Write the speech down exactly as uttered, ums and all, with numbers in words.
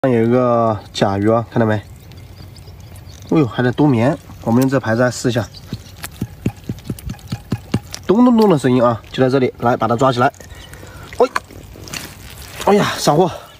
有一个甲鱼啊，看到没？哎呦，还在冬眠。我们用这牌子来试一下，咚咚咚的声音啊，就在这里，来把它抓起来。哎，哎呀，上货！